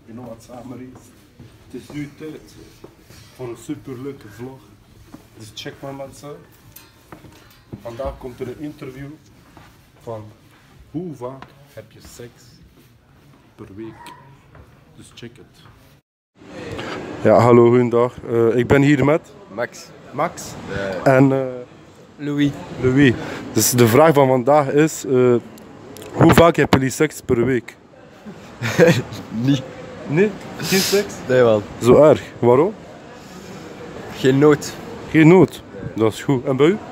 You know wat samen is. Het is nu tijd voor een superleuke vlog. Dus check maar mensen. Vandaag komt er een interview van hoe vaak heb je seks per week. Dus check het. Ja, hallo, goedendag. Ik ben hier met Max en Louis. Dus de vraag van vandaag is, hoe vaak hebben jullie seks per week? Niet. Nee? Geen seks? Nee man. Zo erg. Waarom? Geen nood. Geen nood. Dat is goed. En bij u?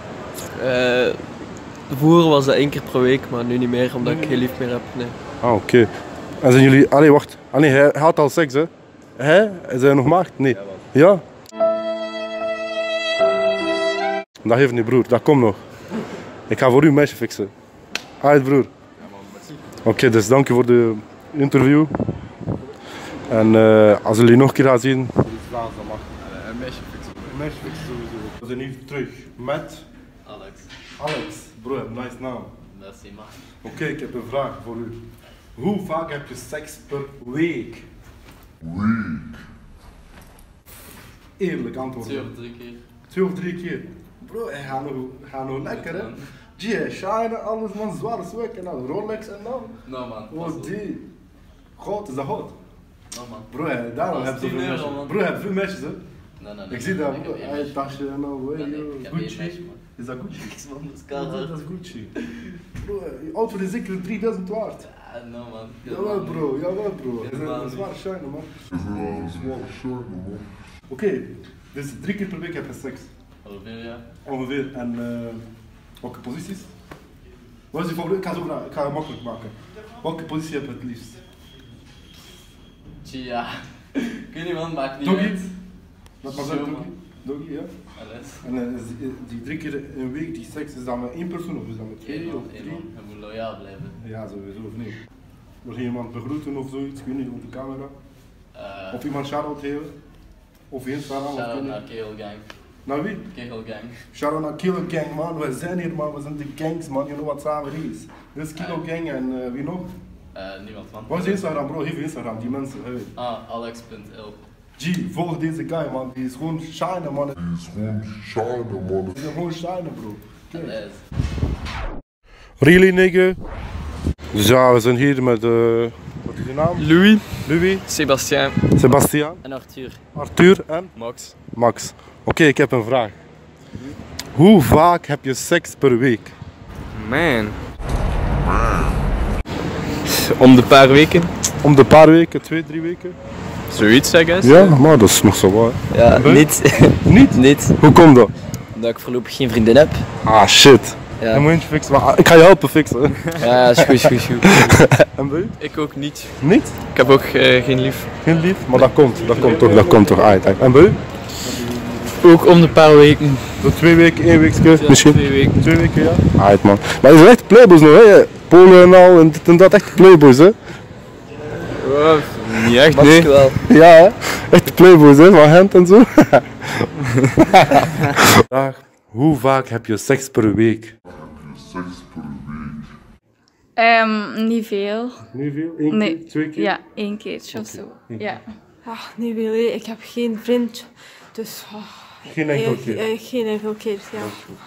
Vroeger was dat 1 keer per week, maar nu niet meer omdat ik geen lief meer heb. Nee. Ah, oké. En zijn jullie... Allee, wacht. Allee, hij had al seks, hè? Hij? Is hij nog maagd? Nee. Ja? Dat heeft niet, broer. Dat komt nog. Ik ga voor u een meisje fixen. Alright, broer. Oké, dus dank je voor de interview. En als jullie nog een keer gaan zien... Een meisje fixen. Een meisje fixen sowieso. We zijn hier terug met... Alex. Bro, nice naam. Merci man. Oké, ik heb een vraag voor u. Hoe vaak heb je seks per week? Eerlijk antwoorden. 2 of 3 keer. 2 of 3 keer. Bro, hij gaat nog lekker, hè? G, shine, alles man, zware zwek en dan Rolex en dan. No man. Oh, die. Goud, is dat goud? No man. Bro, daarom heb je veel meisjes. Bro, je hebt veel meisjes, hè? Nee. Ik zie dat, Ik bro. heb één Hij meisje. tasje en dan, Ik heb één meisje, Gucci. man. Is dat Gucci? Niks man, dat is Ja, kader. dat is Gucci. Bro, je auto is zeker 3000 waard. No man. Jawel bro, jawel bro. Dat is Helemaal een zware shine man. Oké, dus 3 keer per week heb je seks. Ongeveer ja. Ongeveer. En welke posities? Wat is je favoriet? Ik ga het makkelijk maken. Welke positie heb je het liefst? Ja. Ik weet niet man, maakt niet Doggy? uit. Wat maar zeggen, Zo, Doggy? Doggy, ja. Alles. En die 3 keer in week die seks, is dat met 1 persoon of is dat met 2 of 3? Je moet loyaal blijven. Ja, sowieso of niet. Wil je iemand begroeten of zoiets? Ik weet niet, op de camera. Of iemand shout-out geven? Of eens shout-out? Shout-out naar Kegel Gang. Naar wie? Kegel Gang. Shout-out naar Kilo Gang man, we zijn hier man, we zijn de gangs man, you know wat samen is. Dit is Kilo Gang en wie nog? Niemand man. Wat is Instagram bro, geef Instagram, die mensen. Hey. Alex.l. G, volg deze guy man, die is gewoon shine man. Die is gewoon shine bro. Alles. Really nigga? Dus ja, we zijn hier met, wat is je naam? Louis, Sebastien. Sebastian, En Arthur. Arthur en Max. Max. Oké, ik heb een vraag. Hoe vaak heb je seks per week? Man. Om de paar weken. Om de paar weken, 2, 3 weken? Zoiets zeg eens. Ja, maar dat is nog zo waar. Ja, Nee? niet. Niet? Niet. Hoe komt dat? Omdat ik voorlopig geen vriendin heb. Ah shit. Ja. Dan moet je het fixen. Maar ik ga je helpen fixen. Ja, is goed. En bij u? Ik ook niet. Niet? Ik heb ook geen lief. Geen lief? Maar dat komt toch uit. En bij u? Ook om de paar weken. Zo 2 weken, 1 weekje misschien? 2 weken. 2 weken, ja. Uit man. Maar je zijn echt playboys nog hè? Polen en al en dit en dat, echt playboys hè? Niet echt, Max nee. wel. Ja hè? Echt playboys hè, van Gent en zo. Hoe vaak heb je seks per week? Niet veel. Niet veel? 1 Nee. keer? 2 keer? Ja, 1 keertje of zo. Ja. Ach, niet veel. Ik heb geen vriend. Dus... Geen enkel keer? Geen enkel keer, ja.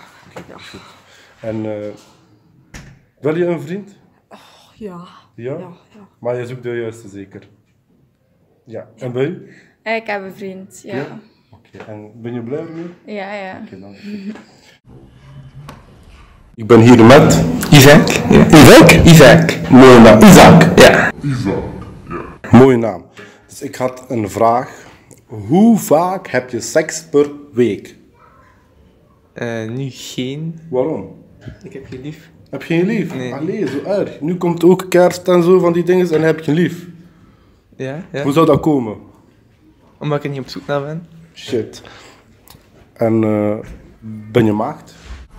En wil je een vriend? Ja. Ja? Maar je zoekt de juiste zeker? Ja. En bij u? Ik heb een vriend, ja. Ja? Oké. En ben je blij ermee? Ja. Oké, dank je. Ik ben hier met Isaac. Ja. Isaac. mooie naam. Isaac. Ja. Mooie naam. Dus ik had een vraag. Hoe vaak heb je seks per week? Nu geen. Waarom? Ik heb geen lief. Heb je geen lief? Nee. Allee, zo erg. Nu komt ook kerst en zo van die dingen en heb je een lief. Ja? Hoe zou dat komen? Omdat ik er niet op zoek naar ben. Shit. En ben je maagd?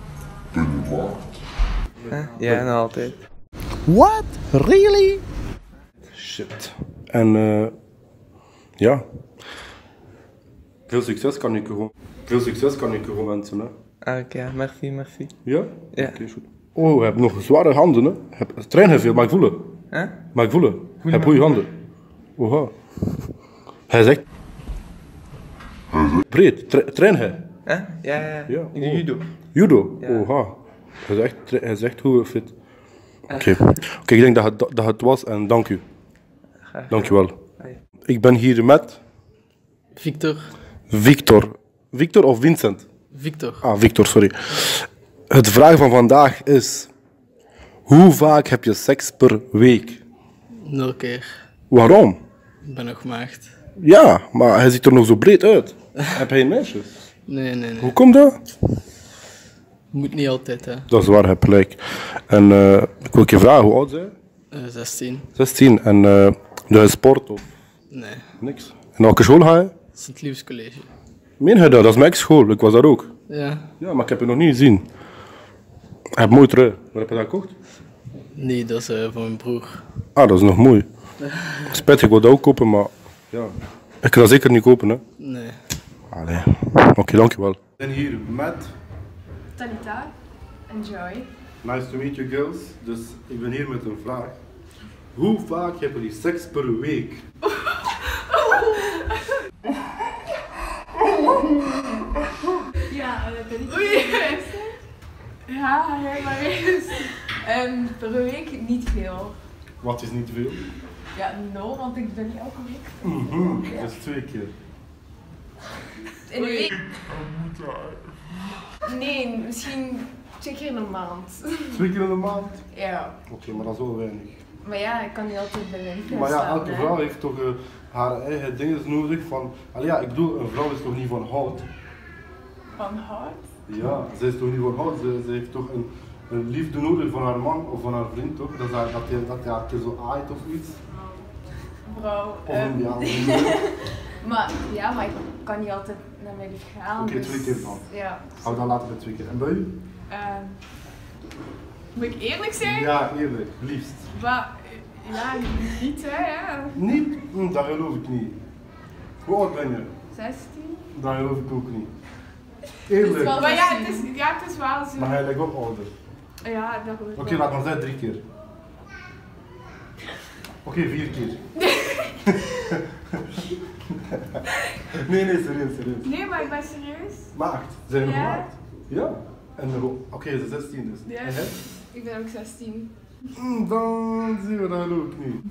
Ja, nog altijd. What? Really? Shit. En ja. Veel succes kan ik je gewoon wensen, hè. Ah, oké, ja, merci. Ja? Ja. Oké, goed. Oh, je hebt nog zware handen, hè. Train heel veel, maar ik voel het. Huh? Maar ik voel het. Je hebt goede handen. Oha. Hij zegt... Breed, train hij? Hè? Ja. Ja. Ik doe judo. Judo? Ja. Oha. Hij zegt hoe fit. Oké, ik denk dat het was en dank u. Dank u wel. Ik ben hier met Victor. Victor. Victor of Vincent? Victor. Ah, Victor, sorry. Het vraag van vandaag is... Hoe vaak heb je seks per week? 0 keer. Waarom? Ik ben nog maagd. Ja, maar hij ziet er nog zo breed uit. Heb hij een meisje? Nee. Hoe komt dat? Moet niet altijd, hè. Dat is waar, heb gelijk. En ik wil je vragen, hoe oud zijn? 16. 16. En doe je sport of Nee. niks? In welke school ga je? Sint-Liefs College. Meen je dat? Dat is mijn school. Ik was daar ook. Ja. Ja, maar ik heb je nog niet gezien. Hij heeft mooi trui. Waar heb je dat gekocht? Nee, dat is van mijn broer. Ah, dat is nog mooi. Spijtig, ik wil dat ook kopen, maar ja. Ik kan dat zeker niet kopen, hè. Nee. Allee. Oké, dankjewel. Ik ben hier met... Tanita en Joy. Nice to meet you girls. Dus ik ben hier met een vraag. Hoe vaak hebben jullie seks per week? Ja, dat ben ik. Oei. Ja, helemaal eens. Per week niet veel. Wat is niet veel? Ja, nul, want ik ben niet elke week. Dat is 2 keer. In de week? Nee, misschien 2 keer in een maand. 2 keer in de maand? Ja. Oké, maar dat is wel weinig. Maar ja, ik kan niet altijd bij mijn vriend Maar ja, staan, elke hè. vrouw heeft toch haar eigen dingen nodig van... Allee, ja, ik bedoel, een vrouw is toch niet van hout? Van hout? Ja, ze is toch niet van hout? Ze heeft toch een liefde nodig van haar man of van haar vriend, toch? Dat hij haar een keer zo aait of iets. Bro. Of een, ja, een Maar ik kan niet altijd naar mijn lief gaan. Oké, 2 keer dan. Ja. Hou dan later bij 2 keer. En bij u? Moet ik eerlijk zijn? Ja, eerlijk, liefst. Maar, ja, niet hè, ja. Niet? Dat geloof ik niet. Hoe oud ben je? 16? Dat geloof ik ook niet. Eerlijk. Maar ja, het is wel zo. Maar hij lijkt ook ouder. Ja, dat geloof ik Oké, wel. laat maar zeggen 3 keer. Oké, 4 keer. Nee, serieus. Nee, maar ik ben serieus. Maagd. Zijn je nog Ja. maagd? Ja. En oké, ze is 16 dus. Ja. En hij? Ik ben ook 16. Dan zien we dat geloof ik niet.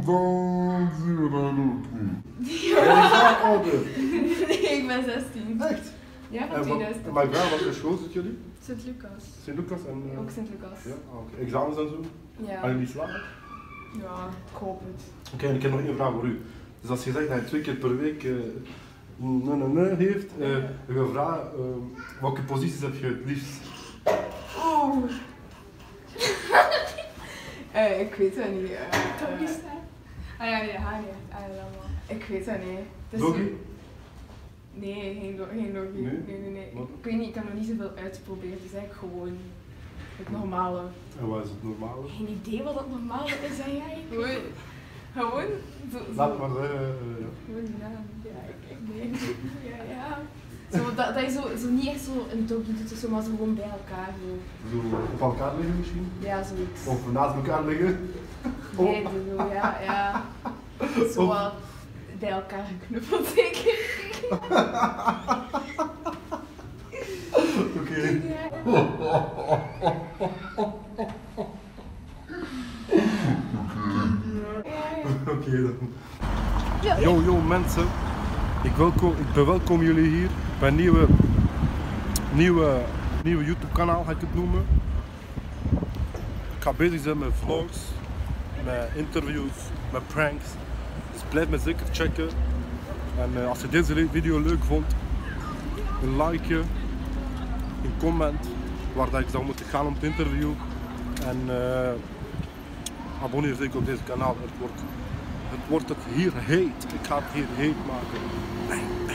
Hij is wel ouder. Nee, ik ben 16. Echt? Ja, van En 2000. maar ik vraag, welke school zitten jullie? Sint-Lucas. Sint-Lucas en... Ook Sint-Lucas. Ja, oké. Examens en zo? Ja. Gaan jullie slagen? Ja, ik hoop het. Oké, en ik heb nog één vraag voor u. Dus als je zegt dat je 2 keer per week heeft, ik wil vragen, welke posities heb je het liefst? Oeh. Ik weet het niet. Ah ja, nee, haar niet. Ah ja, dan wel. Ik weet het niet. Het is Doggy? zo- Nee, geen doggy. Nee? Nee. Wat? Ik weet niet, ik heb nog niet zoveel uitgeprobeerd. Het is eigenlijk gewoon het normale. En wat is het normale? Geen idee wat het normale is, zeg jij? Gewoon. Laat maar zeggen, ja. Gewoon, ja, nee. Ja. Zo, dat je zo niet echt zo een doggy doet of zo, maar zo gewoon bij elkaar. Zo. Zo op elkaar liggen misschien? Ja, zoiets. Of naast elkaar liggen? Nee, zo, ja. Zo wat bij elkaar geknuffeld, zeker. Oké. Oké dan. Yo mensen, ik verwelkom jullie hier bij een nieuwe YouTube kanaal, ga ik het noemen. Ik ga bezig zijn met vlogs, met interviews, met pranks. Dus blijf me zeker checken. En als je deze video leuk vond, een like, een comment waar dat ik zou moeten gaan om het interview. En abonneer zeker op deze kanaal. Het wordt het hier heet. Ik ga het hier heet maken.